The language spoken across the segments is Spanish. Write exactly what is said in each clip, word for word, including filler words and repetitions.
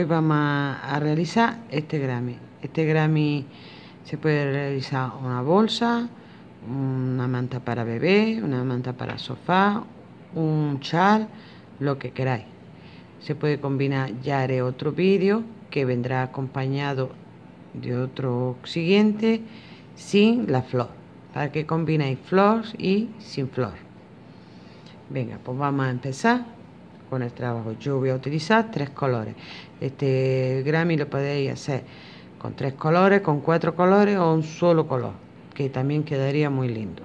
hoy vamos a, a realizar este Grammy. Este Grammy se puede realizar una bolsa, una manta para bebé, una manta para sofá, un chal, lo que queráis. Se puede combinar, ya haré otro vídeo que vendrá acompañado de otro siguiente sin la flor, para que combinéis flor y sin flor. Venga, pues vamos a empezar con el trabajo. Yo voy a utilizar tres colores. Este Grammy lo podéis hacer con tres colores, con cuatro colores o un solo color, que también quedaría muy lindo.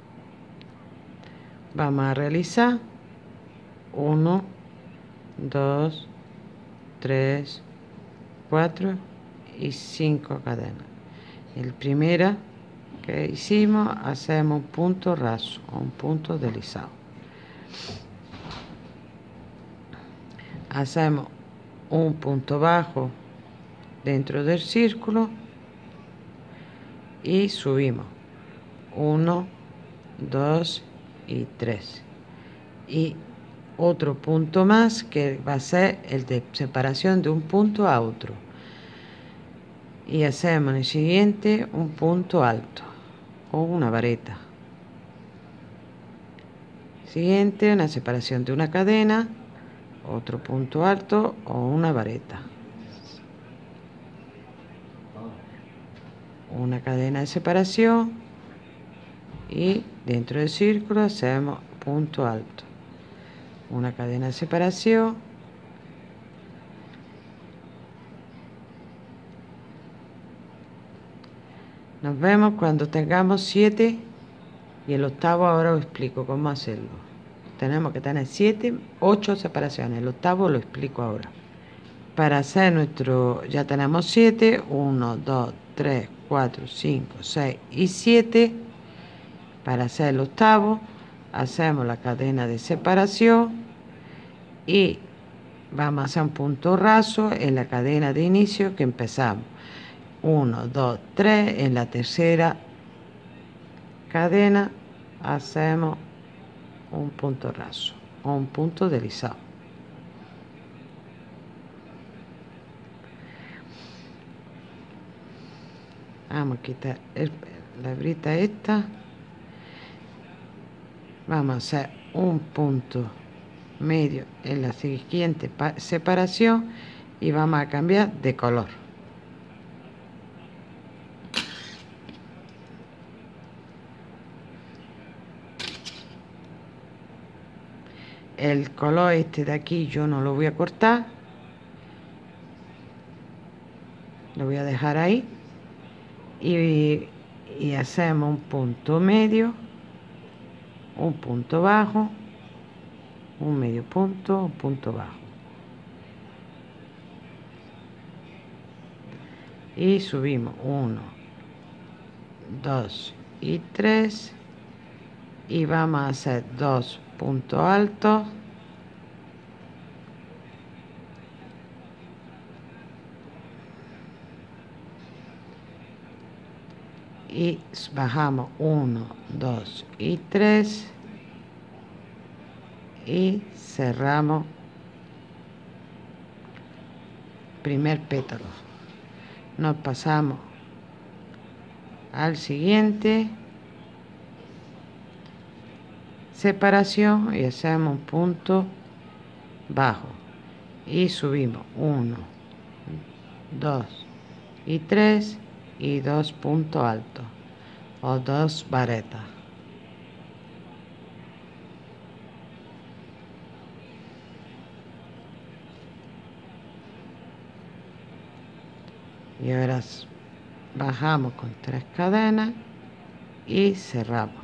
Vamos a realizar uno, dos, tres, cuatro y cinco cadenas. El primero que hicimos, hacemos un punto raso o un punto deslizado. Hacemos un punto bajo dentro del círculo y subimos uno, dos y tres, y otro punto más que va a ser el de separación de un punto a otro, y hacemos en el siguiente un punto alto o una vareta. Siguiente, una separación de una cadena, otro punto alto o una vareta, una cadena de separación, y dentro del círculo hacemos punto alto, una cadena de separación, nos vemos cuando tengamos siete, y el octavo ahora os explico cómo hacerlo. Tenemos que tener siete, ocho separaciones, el octavo lo explico ahora. Para hacer nuestro, ya tenemos siete, uno, dos, tres, cuatro, cinco, seis y siete. Para hacer el octavo, hacemos la cadena de separación y vamos a hacer un punto raso en la cadena de inicio que empezamos. uno, dos, tres, en la tercera cadena hacemos un punto raso o un punto deslizado. Vamos a quitar el, la brita esta. Vamos a hacer un punto medio en la siguiente separación y vamos a cambiar de color. El color este de aquí yo no lo voy a cortar, lo voy a dejar ahí, y, y hacemos un punto medio, un punto bajo, un medio punto, un punto bajo, y subimos uno, dos y tres, y vamos a hacer dos puntos altos y bajamos uno, dos y tres y cerramos primer pétalo. Nos pasamos al siguiente, separación, y hacemos un punto bajo y subimos uno, dos y tres y dos puntos altos o dos varetas. Y ahora bajamos con tres cadenas y cerramos.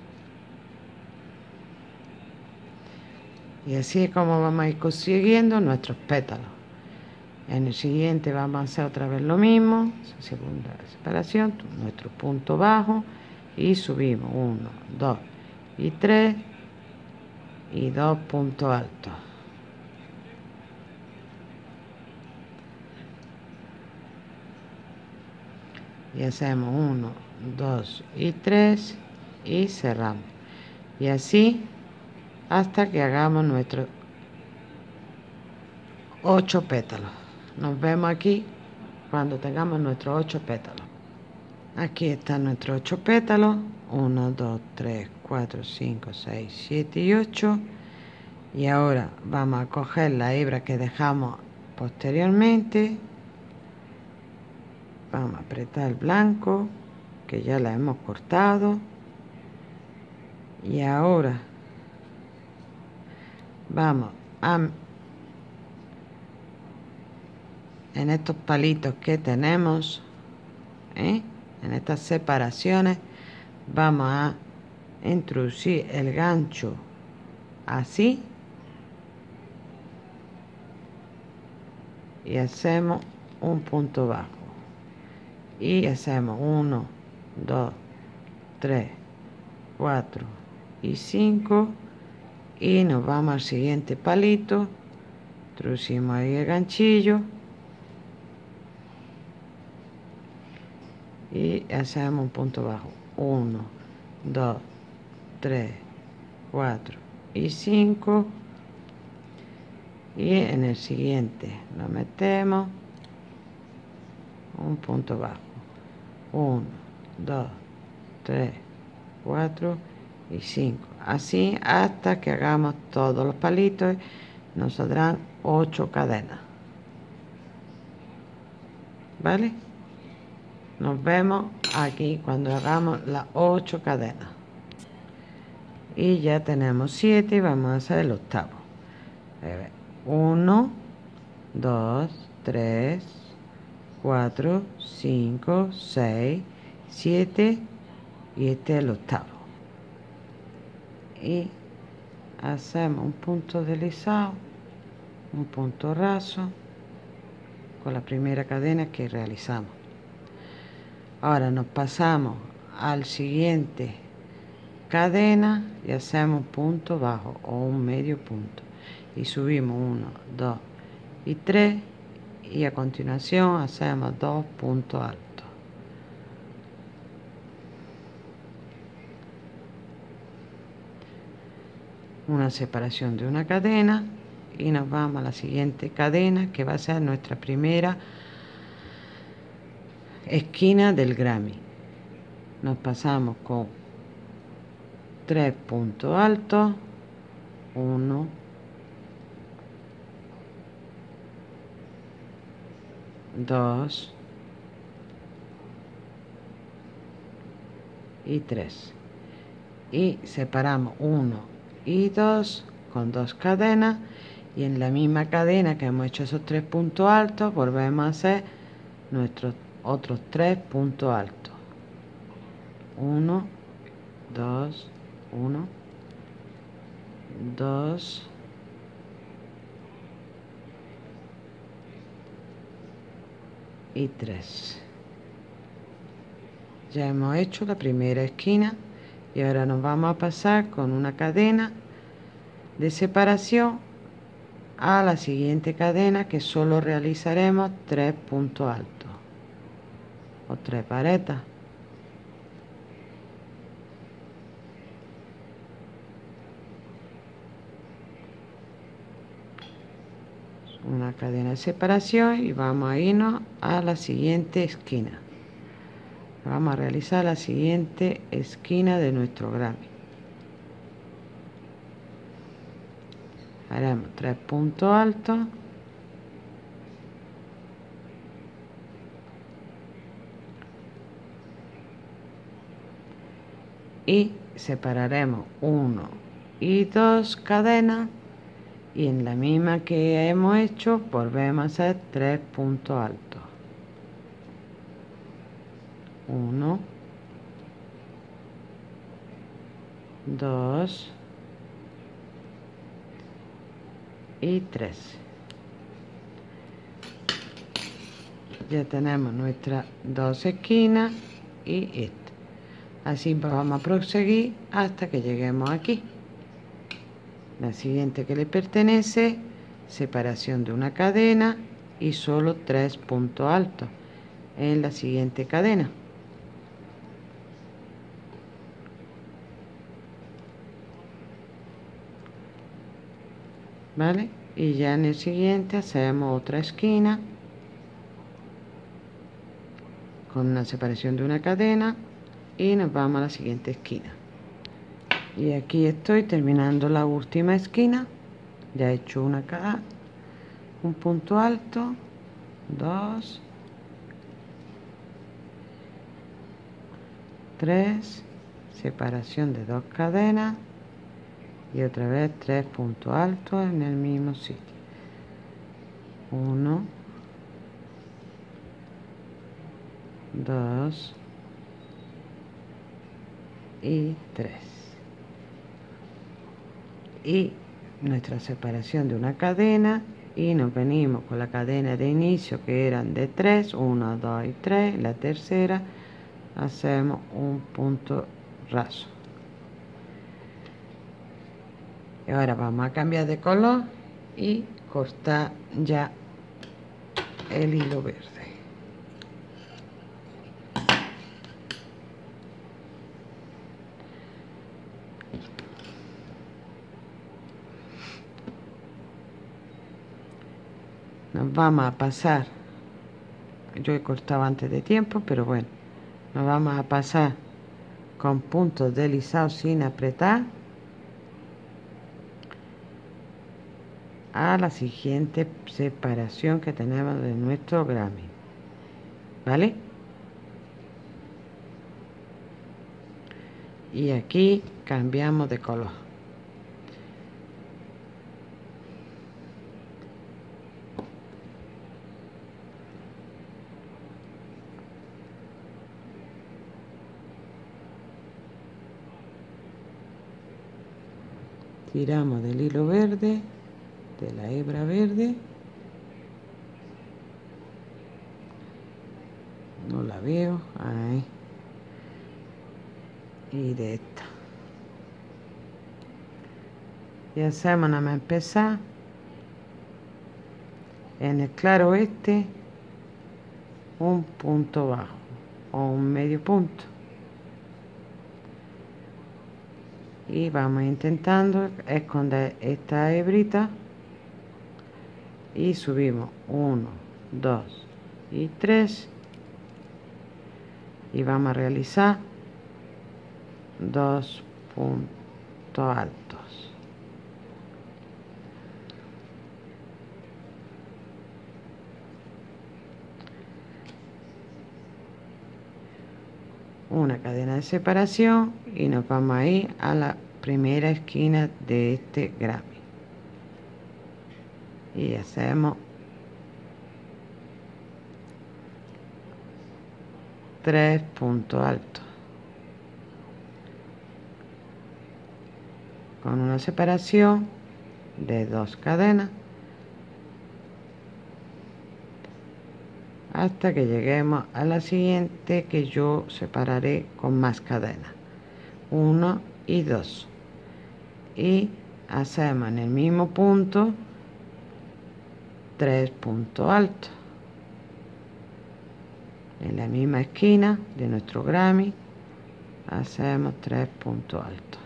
Y así es como vamos a ir consiguiendo nuestros pétalos. En el siguiente vamos a hacer otra vez lo mismo, segunda separación, nuestro punto bajo, y subimos uno, dos y tres y dos puntos altos. Y hacemos uno, dos y tres y cerramos. Y así hasta que hagamos nuestros ocho pétalos. Nos vemos aquí cuando tengamos nuestros ocho pétalos. Aquí están nuestros ocho pétalos. uno, dos, tres, cuatro, cinco, seis, siete y ocho. Y ahora vamos a coger la hebra que dejamos posteriormente. Vamos a apretar el blanco, que ya la hemos cortado. Y ahora vamos a, en estos palitos que tenemos, ¿eh? en estas separaciones, vamos a introducir el gancho así y hacemos un punto bajo y hacemos uno, dos, tres, cuatro y cinco y nos vamos al siguiente palito, introducimos ahí el ganchillo y hacemos un punto bajo, uno, dos, tres, cuatro y cinco y en el siguiente lo metemos un punto bajo, uno, dos, tres, cuatro y cinco, así hasta que hagamos todos los palitos. Nos saldrán ocho cadenas, ¿vale? Nos vemos aquí cuando hagamos las ocho cadenas y ya tenemos siete y vamos a hacer el octavo. uno, dos, tres, cuatro, cinco, seis, siete y este es el octavo. Y hacemos un punto deslizado, un punto raso con la primera cadena que realizamos. Ahora nos pasamos al siguiente cadena y hacemos un punto bajo o un medio punto y subimos uno, dos y tres y a continuación hacemos dos puntos altos. Una separación de una cadena y nos vamos a la siguiente cadena que va a ser nuestra primera esquina del Grammy. Nos pasamos con tres puntos altos, uno, dos y tres y separamos uno y dos con dos cadenas y en la misma cadena que hemos hecho esos tres puntos altos volvemos a hacer nuestros otros tres puntos altos, uno, dos, uno, dos y tres. Ya hemos hecho la primera esquina y ahora nos vamos a pasar con una cadena de separación a la siguiente cadena que solo realizaremos tres puntos altos o tres varetas. Una cadena de separación y vamos a irnos a la siguiente esquina. Vamos a realizar la siguiente esquina de nuestro Grammy. Haremos tres puntos altos y separaremos uno y dos cadenas y en la misma que hemos hecho volvemos a hacer tres puntos altos, uno, dos y tres. Ya tenemos nuestras dos esquinas y esta. Así vamos a proseguir hasta que lleguemos aquí. La siguiente que le pertenece, separación de una cadena y solo tres puntos altos en la siguiente cadena. ¿Vale? Y ya en el siguiente hacemos otra esquina con una separación de una cadena y nos vamos a la siguiente esquina. Y aquí estoy terminando la última esquina. Ya he hecho una cada un punto alto, dos, tres, separación de dos cadenas y otra vez tres puntos altos en el mismo sitio. Uno, dos y tres. Y nuestra separación de una cadena, y nos venimos con la cadena de inicio que eran de tres, uno, dos y tres. La tercera hacemos un punto raso. Y ahora vamos a cambiar de color y cortar ya el hilo verde. Nos vamos a pasar, yo he cortado antes de tiempo, pero bueno, nos vamos a pasar con puntos deslizados sin apretar a la siguiente separación que tenemos de nuestro Grammy, ¿vale? Y aquí cambiamos de color. Tiramos del hilo verde, de la hebra verde. No la veo, ahí. Y de esta. Y hacemos nada más empezar en el claro este un punto bajo o un medio punto. Y vamos intentando esconder esta hebrita y subimos uno, dos y tres y vamos a realizar dos puntos altos. Una cadena de separación y nos vamos a ir a la primera esquina de este Grammy y hacemos tres puntos altos con una separación de dos cadenas hasta que lleguemos a la siguiente, que yo separaré con más cadenas, uno y dos, y hacemos en el mismo punto tres puntos altos en la misma esquina de nuestro Grammy. Hacemos tres puntos altos.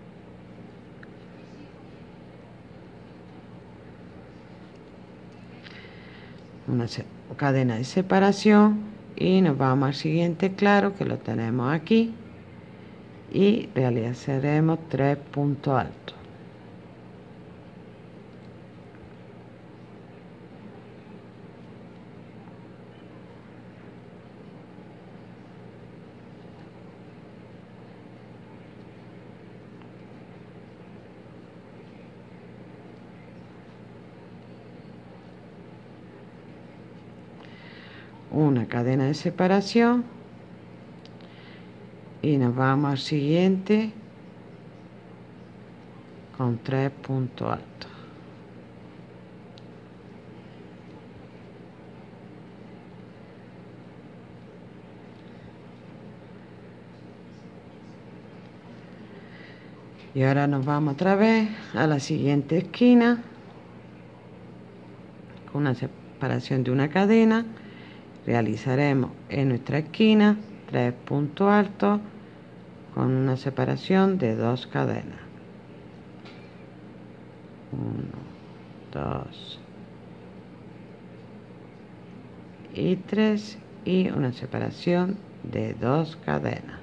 Una cadena de separación y nos vamos al siguiente claro, que lo tenemos aquí, y realizaremos tres puntos altos. Una cadena de separación y nos vamos al siguiente con tres puntos altos. Y ahora nos vamos otra vez a la siguiente esquina con una separación de una cadena. Realizaremos en nuestra esquina tres puntos altos con una separación de dos cadenas. Uno, dos y tres, y una separación de dos cadenas.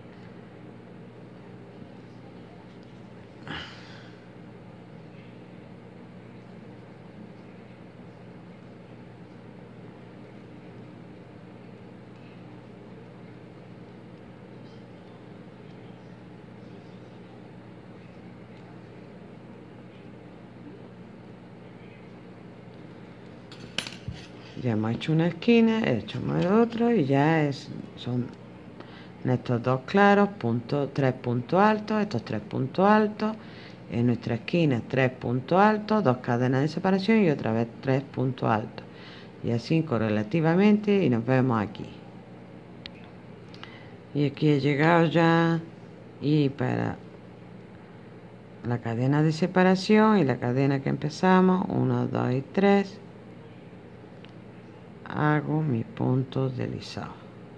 Ya hemos hecho una esquina, echamos el otro y ya es, son estos dos claros, puntos, tres puntos altos, estos tres puntos altos, en nuestra esquina tres puntos altos, dos cadenas de separación y otra vez tres puntos altos. Y así correlativamente y nos vemos aquí. Y aquí he llegado ya y para la cadena de separación y la cadena que empezamos, uno, dos y tres, hago mi punto deslizado.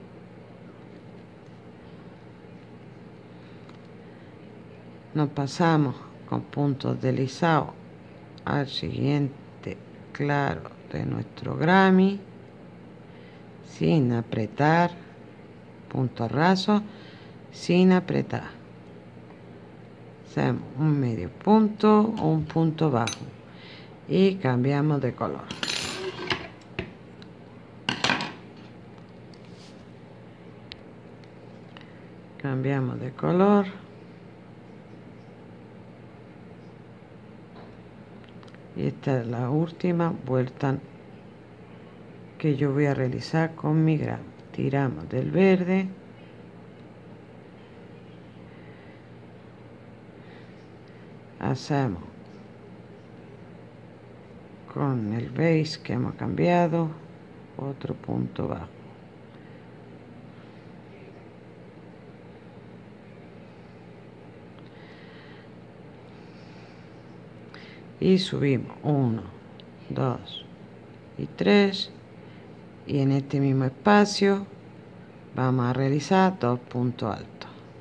Nos pasamos con puntos deslizados al siguiente claro de nuestro Grammy sin apretar, punto raso sin apretar. Hacemos un medio punto o un punto bajo y cambiamos de color. Cambiamos de color. Y esta es la última vuelta que yo voy a realizar con mi Grammy. Tiramos del verde. Hacemos con el beige que hemos cambiado otro punto bajo. Y subimos uno, dos y tres, y en este mismo espacio vamos a realizar dos puntos altos.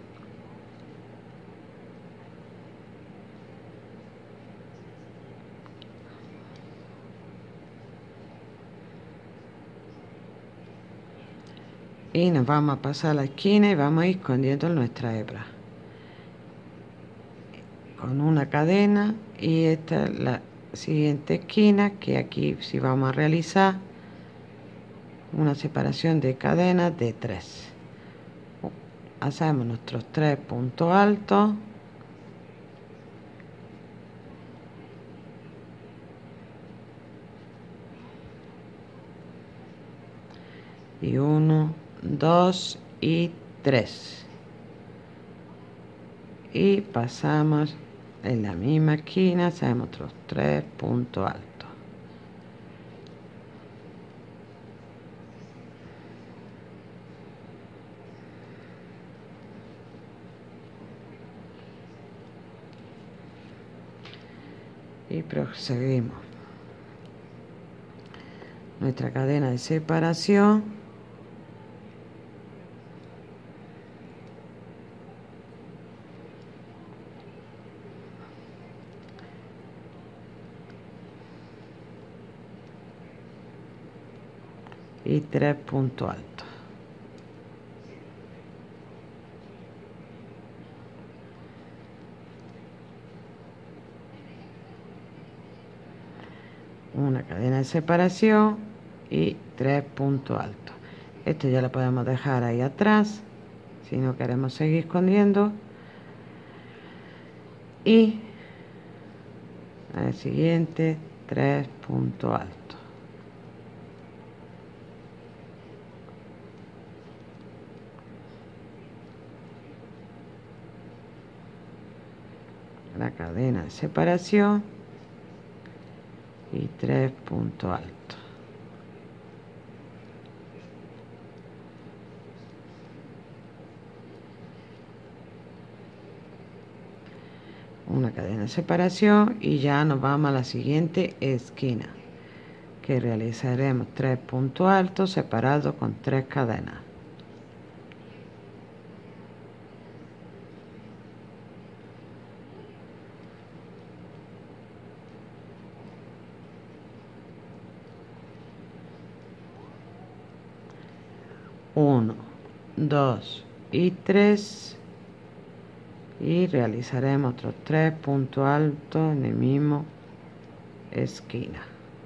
Y nos vamos a pasar a la esquina y vamos a ir escondiendo nuestra hebra con una cadena, y esta es la siguiente esquina, que aquí sí vamos a realizar una separación de cadenas de tres. Hacemos nuestros tres puntos altos y uno, dos y tres, y pasamos en la misma esquina, hacemos otros tres puntos altos. Y proseguimos nuestra cadena de separación y tres puntos altos. Una cadena de separación y tres puntos altos. Esto ya lo podemos dejar ahí atrás si no queremos seguir escondiendo, y al siguiente tres puntos altos. La cadena de separación y tres puntos altos. Una cadena de separación y ya nos vamos a la siguiente esquina, que realizaremos tres puntos altos separados con tres cadenas. uno, dos y tres, y realizaremos otros tres puntos altos en el mismo esquina.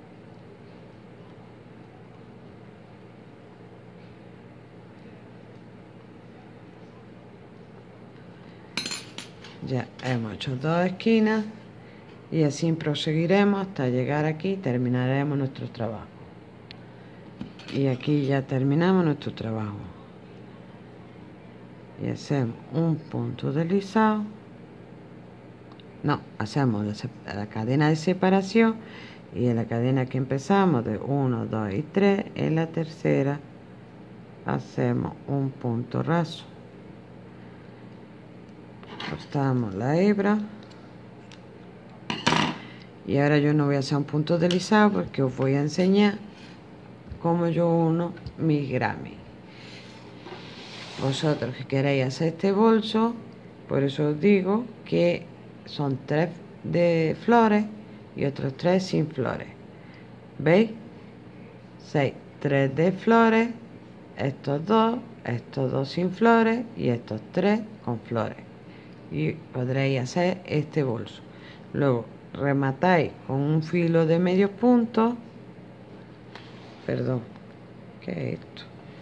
Ya hemos hecho dos esquinas y así proseguiremos hasta llegar aquí y terminaremos nuestro trabajo. Y aquí ya terminamos nuestro trabajo. Y hacemos un punto deslizado. No, hacemos la, la cadena de separación, y en la cadena que empezamos de uno, dos y tres, en la tercera hacemos un punto raso. Cortamos la hebra. Y ahora yo no voy a hacer un punto deslizado porque os voy a enseñar cómo yo uno mis Grammy. Vosotros que queréis hacer este bolso, por eso os digo que son tres de flores y otros tres sin flores. ¿Veis? seis, tres de flores, estos dos, estos dos sin flores y estos tres con flores. Y podréis hacer este bolso. Luego rematáis con un filo de medio punto. Perdón, ¿qué es esto?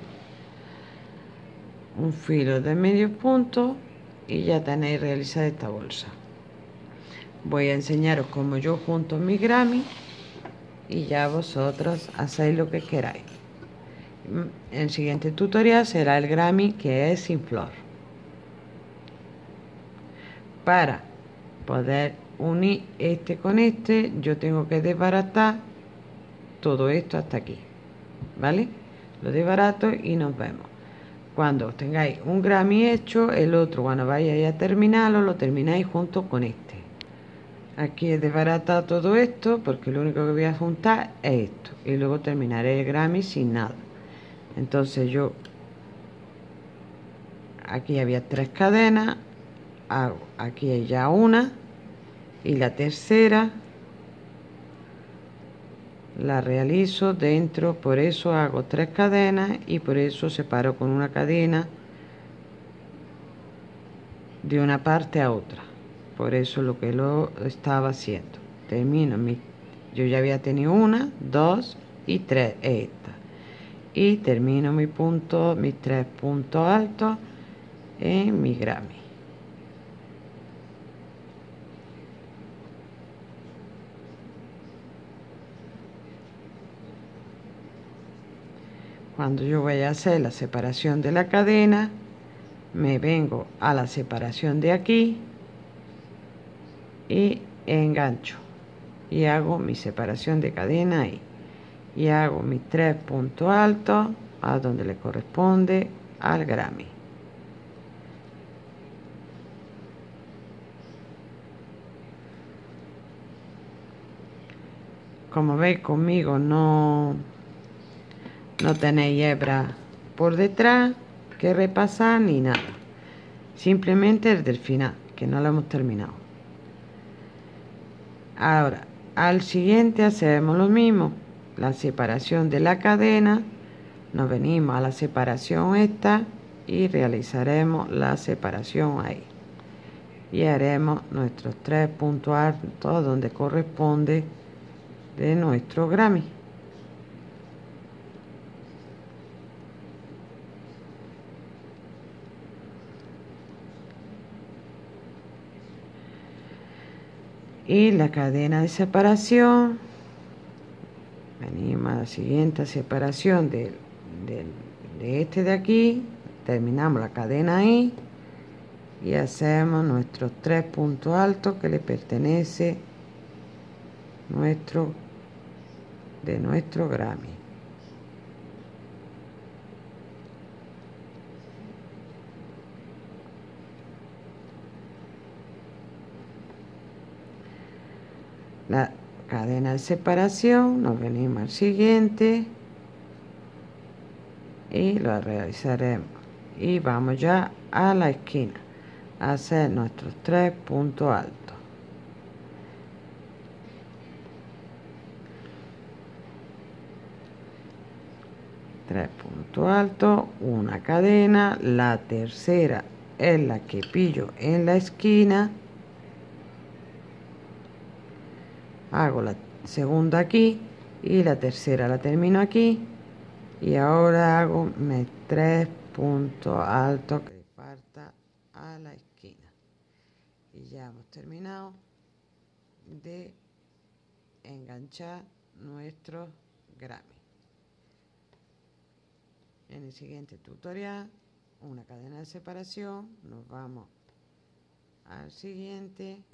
Un filo de medio punto y ya tenéis realizada esta bolsa. Voy a enseñaros cómo yo junto mi Grammy y ya vosotros hacéis lo que queráis. El siguiente tutorial será el Grammy que es sin flor. Para poder unir este con este, yo tengo que desbaratar todo esto hasta aquí, ¿vale? Lo desbarato y nos vemos. Cuando tengáis un Grammy hecho, el otro, cuando vayáis a terminarlo, lo termináis junto con este. Aquí he desbaratado todo esto porque lo único que voy a juntar es esto, y luego terminaré el Grammy sin nada. Entonces yo, aquí había tres cadenas, hago aquí hay ya una, y la tercera la realizo dentro, por eso hago tres cadenas y por eso separo con una cadena de una parte a otra. Por eso lo que lo estaba haciendo. Termino mi, yo ya había tenido una, dos y tres, esta, y termino mi punto, mis tres puntos altos en mi Grammy. Cuando yo voy a hacer la separación de la cadena, me vengo a la separación de aquí y engancho y hago mi separación de cadena ahí, y hago mis tres puntos altos a donde le corresponde al Grammy. Como veis, conmigo no no tenéis hebra por detrás que repasar ni nada, simplemente desde el final, que no lo hemos terminado. Ahora al siguiente hacemos lo mismo, la separación de la cadena, nos venimos a la separación esta y realizaremos la separación ahí, y haremos nuestros tres puntos altos donde corresponde de nuestro Grammy. Y la cadena de separación, venimos a la siguiente separación de, de, de este de aquí, terminamos la cadena ahí y hacemos nuestros tres puntos altos que le pertenece nuestro de nuestro Grammy. La cadena de separación, nos venimos al siguiente y lo realizaremos, y vamos ya a la esquina a hacer nuestros tres puntos altos. tres puntos altos, una cadena, la tercera es la que pillo en la esquina, hago la segunda aquí y la tercera la termino aquí, y ahora hago mis tres puntos altos que parta a la esquina, y ya hemos terminado de enganchar nuestro Grammy. En el siguiente tutorial, una cadena de separación, nos vamos al siguiente.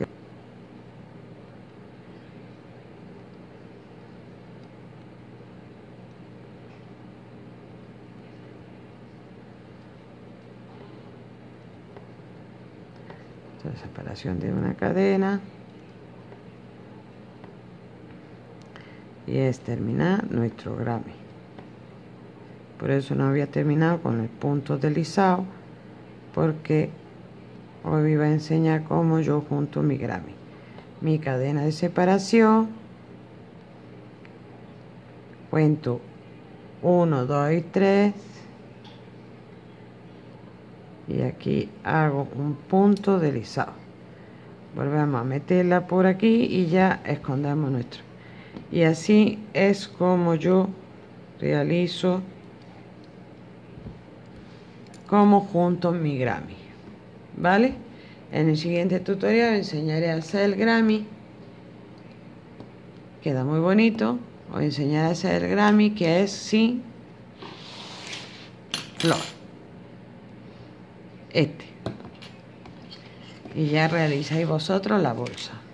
La separación de una cadena, y es terminar nuestro Grammy. Por eso no había terminado con el punto deslizado, porque hoy iba a enseñar cómo yo junto mi Grammy, mi cadena de separación. Cuento uno, dos y tres, y aquí hago un punto deslizado, volvemos a meterla por aquí y ya escondemos nuestro, y así es como yo realizo, como junto mi Grammy, ¿vale? En el siguiente tutorial enseñaré a hacer el Grammy, queda muy bonito. Os enseñaré a hacer el Grammy que es sin flor, este, y ya realizáis vosotros la bolsa.